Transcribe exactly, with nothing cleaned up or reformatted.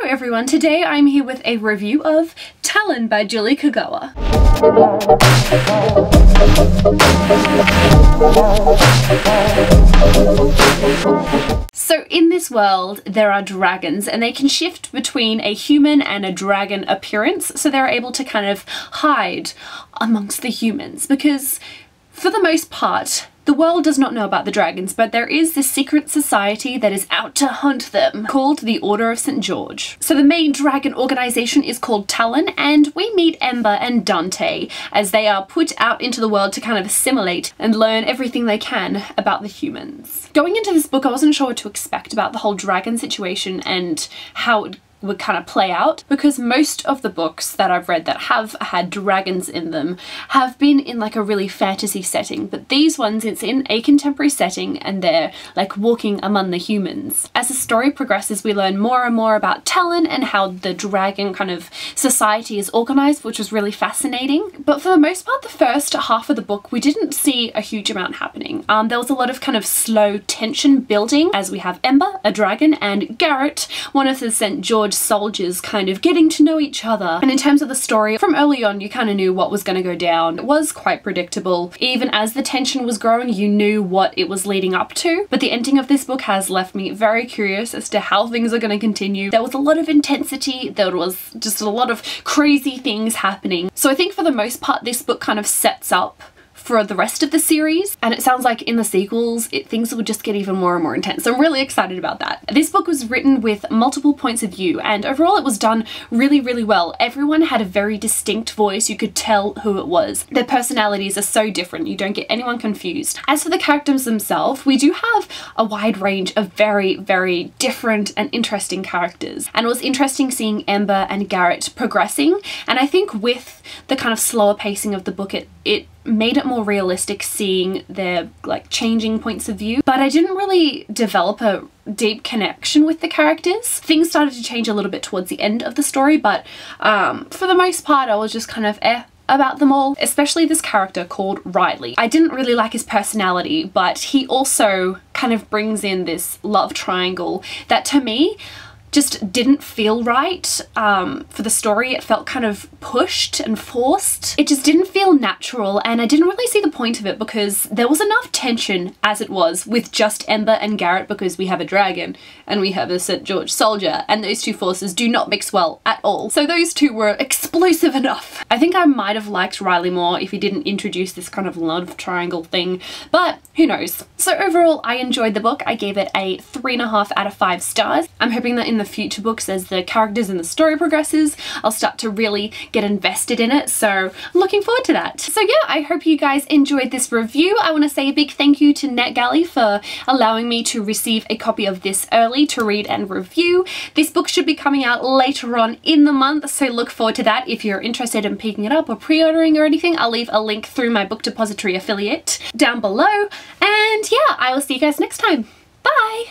Hello everyone, today I'm here with a review of Talon by Julie Kagawa. So in this world there are dragons and they can shift between a human and a dragon appearance, so they're able to kind of hide amongst the humans because for the most part the world does not know about the dragons, but there is this secret society that is out to hunt them, called the Order of Saint George. So the main dragon organization is called Talon, and we meet Ember and Dante as they are put out into the world to kind of assimilate and learn everything they can about the humans. Going into this book, I wasn't sure what to expect about the whole dragon situation and how it would kind of play out, because most of the books that I've read that have had dragons in them have been in like a really fantasy setting, but these ones, it's in a contemporary setting and they're like walking among the humans. As the story progresses, we learn more and more about Talon and how the dragon kind of society is organized, which was really fascinating. But for the most part, the first half of the book, we didn't see a huge amount happening. Um, there was a lot of kind of slow tension building as we have Ember, a dragon, and Garrett, one of the Saint George soldiers, kind of getting to know each other. And in terms of the story, from early on you kind of knew what was going to go down. It was quite predictable. Even as the tension was growing, you knew what it was leading up to. But the ending of this book has left me very curious as to how things are going to continue. There was a lot of intensity, there was just a lot of crazy things happening. So I think for the most part this book kind of sets up for the rest of the series, and it sounds like in the sequels it, things will just get even more and more intense. So I'm really excited about that. This book was written with multiple points of view and overall it was done really really well. Everyone had a very distinct voice, you could tell who it was. Their personalities are so different, you don't get anyone confused. As for the characters themselves, we do have a wide range of very very different and interesting characters, and it was interesting seeing Ember and Garrett progressing, and I think with the kind of slower pacing of the book it, it made it more realistic seeing their like changing points of view, but I didn't really develop a deep connection with the characters. Things started to change a little bit towards the end of the story, but um, for the most part I was just kind of eh about them all, especially this character called Riley. I didn't really like his personality, but he also kind of brings in this love triangle that to me just didn't feel right um, for the story. It felt kind of pushed and forced. It just didn't feel natural, and I didn't really see the point of it because there was enough tension as it was with just Ember and Garrett, because we have a dragon and we have a Saint George soldier, and those two forces do not mix well at all. So those two were explosive enough. I think I might have liked Riley more if he didn't introduce this kind of love triangle thing, but who knows. So overall I enjoyed the book. I gave it a three and a half out of five stars. I'm hoping that in the future books, as the characters and the story progresses, I'll start to really get invested in it, so I'm looking forward to that. So yeah, I hope you guys enjoyed this review. I want to say a big thank you to NetGalley for allowing me to receive a copy of this early to read and review. This book should be coming out later on in the month, so look forward to that. If you're interested in picking it up or pre-ordering or anything, I'll leave a link through my Book Depository affiliate down below, and yeah, I will see you guys next time. Bye!